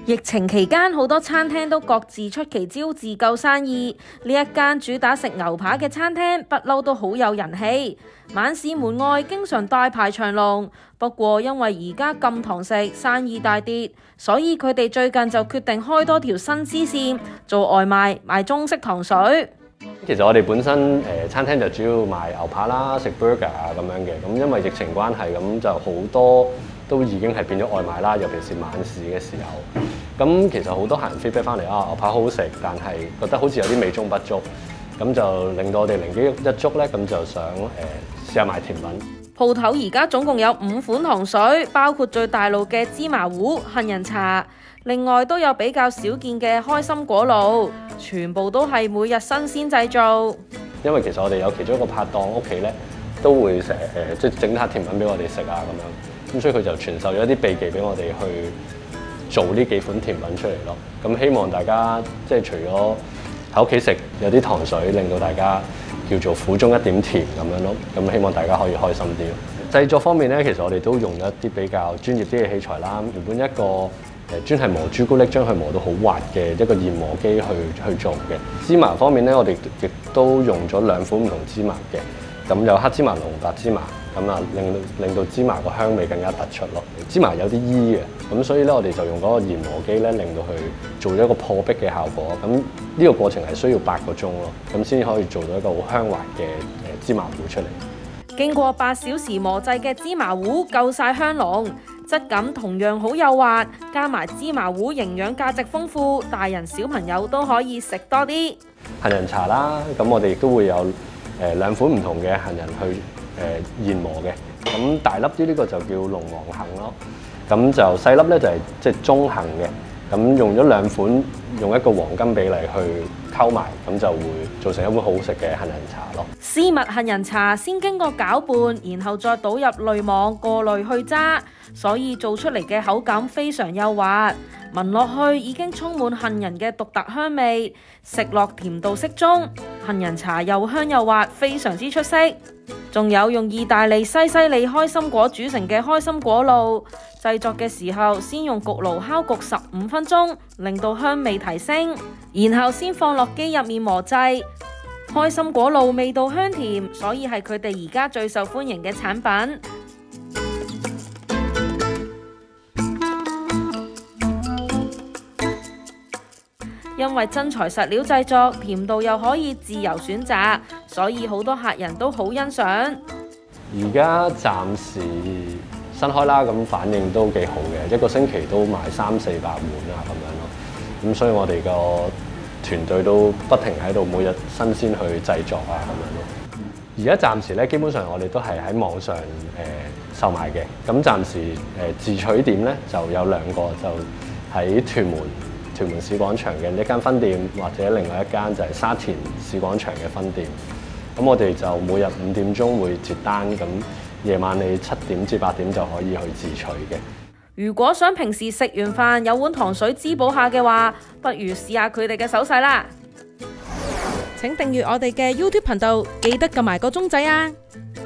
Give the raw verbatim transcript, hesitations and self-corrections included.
疫情期間，好多餐廳都各自出奇招自救生意。呢一間主打食牛扒嘅餐廳，不嬲都好有人氣，晚市門外經常大排長龍。不過因為而家禁堂食，生意大跌，所以佢哋最近就決定開多條新支線，做外賣賣中式糖水。 其實我哋本身誒、呃、餐廳就主要賣牛扒啦、食 burger 啊咁樣嘅。咁因為疫情關係，咁就好多都已經係變咗外賣啦，尤其是晚市嘅時候。咁其實好多客人 feedback 翻嚟啊，牛扒好好食，但係覺得好似有啲美中不足，咁就令到我哋靈機一觸咧，咁就想誒、呃、試下賣甜品。 鋪頭而家總共有五款糖水，包括最大路嘅芝麻糊、杏仁茶，另外都有比較少見嘅開心果露，全部都係每日新鮮製造。 因為其實我哋有其中一個拍檔屋企咧，都會成日誒即係整下甜品俾我哋食啊咁樣，咁所以佢就傳授咗一啲秘技俾我哋去做呢幾款甜品出嚟咯。咁希望大家即係除咗喺屋企食有啲糖水，令到大家叫做苦中一點甜咁樣咯。咁希望大家可以開心啲咯。製作方面咧，其實我哋都用一啲比較專業啲嘅器材啦。原本一個誒專係磨朱古力，將佢磨到好滑嘅一個研磨機去去做嘅。芝麻方面咧，我哋亦都用咗兩款唔同芝麻嘅。咁有黑芝麻同白芝麻，咁啊令令到芝麻個香味更加突出咯。芝麻有啲衣嘅，咁所以咧我哋就用嗰個研磨機咧，令到佢做咗一個破壁嘅效果。咁呢個過程係需要八個鐘咯，咁先可以做到一個好香滑嘅誒芝麻糊出嚟。 經過八小時磨製嘅芝麻糊夠晒香濃，質感同樣好幼滑，加埋芝麻糊營養價值豐富，大人小朋友都可以食多啲。 杏仁茶啦，咁我哋亦都會有誒兩款唔同嘅杏仁去誒研磨嘅。咁大粒啲呢個就叫龍王杏咯，咁就細粒咧就係即係中杏嘅。咁用咗兩款，用一個黃金比例去溝埋，咁就會做成一碗好食嘅杏仁茶咯。 絲襪杏仁茶先經過攪拌，然後再倒入濾網過濾去渣，所以做出嚟嘅口感非常幼滑，聞落去已經充滿杏仁嘅獨特香味，食落甜度適中，杏仁茶又香又滑，非常之出色。仲有用意大利西西里開心果煮成嘅開心果露，製作嘅時候先用焗爐烤焗十五分鐘，令到香味提升，然後先放落機入面磨製。開心果露味道香甜，所以係佢哋而家最受歡迎嘅產品。因為真材實料製作，甜度又可以自由選擇，所以好多客人都好欣賞。 而家暫時新開啦，咁反應都幾好嘅，一個星期都賣三四百碗啊咁樣咯。咁所以我哋個團隊都不停喺度每日新鮮去製作啊咁樣咯。而家暫時咧，基本上我哋都係喺網上誒、呃、售賣嘅。咁暫時誒、呃、自取店咧就有兩個，就喺屯門。屯門市廣場嘅呢間分店，或者另外一間就係沙田市廣場嘅分店。咁我哋就每日五點鐘會接單，咁夜晚你七點至八點就可以去自取嘅。 如果想平時食完飯有碗糖水滋補下嘅話，不如試下佢哋嘅手勢啦。請訂閱我哋嘅 YouTube 頻道，記得撳埋個鐘仔啊！